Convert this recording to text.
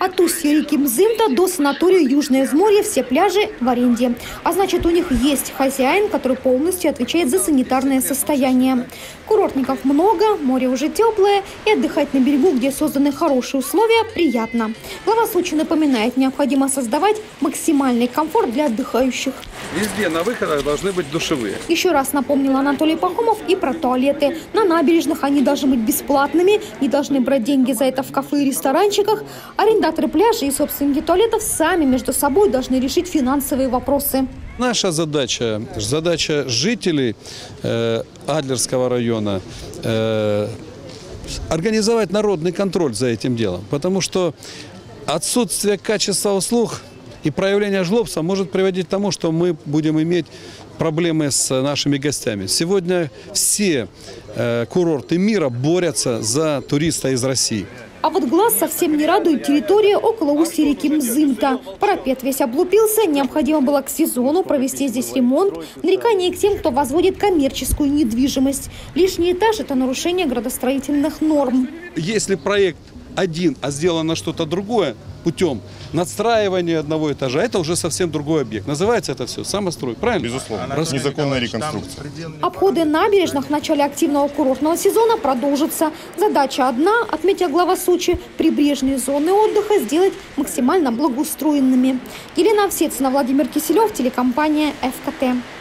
От устья реки Мзымта до санатория Южное Взморье все пляжи в аренде. А значит, у них есть хозяин, который полностью отвечает за санитарное состояние. Курортников много, море уже теплое, и отдыхать на берегу, где созданы хорошие условия, приятно. Глава Сочи напоминает, необходимо создавать максимальный комфорт для отдыхающих. Везде на выходах должны быть душевые. Еще раз напомнил Анатолий Пахомов и про туалеты. На набережных они должны быть бесплатными, не должны брать деньги за это в кафе и ресторанчиках. Арендаторы пляжей и собственники туалетов сами между собой должны решить финансовые вопросы. Наша задача жителей Адлерского района организовать народный контроль за этим делом. Потому что отсутствие качества услуг и проявление жлобства может приводить к тому, что мы будем иметь проблемы с нашими гостями. Сегодня все курорты мира борются за туриста из России. А вот глаз совсем не радует территория около устья реки Мзымта. Парапет весь облупился, необходимо было к сезону провести здесь ремонт. Нарекание к тем, кто возводит коммерческую недвижимость. Лишний этаж – это нарушение градостроительных норм. Если проект один, а сделано что-то другое путем надстраивания одного этажа, это уже совсем другой объект. Называется это все самострой, правильно? Безусловно. Незаконная реконструкция. Обходы набережных в начале активного курортного сезона продолжатся. Задача одна, отметил глава Сочи, прибрежные зоны отдыха сделать максимально благоустроенными. Елена Овсецина, Владимир Киселев, телекомпания ФКТ.